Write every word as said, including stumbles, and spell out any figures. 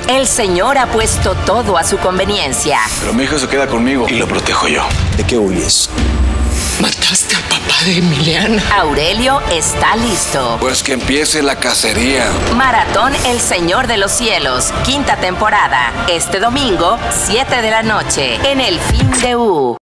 El Señor ha puesto todo a su conveniencia. Pero mi hijo se queda conmigo y lo protejo yo. ¿De qué huyes? Mataste al papá de Emiliana. Aurelio está listo. Pues que empiece la cacería. Maratón El Señor de los Cielos, quinta temporada. Este domingo, siete de la noche, en El Fin de U.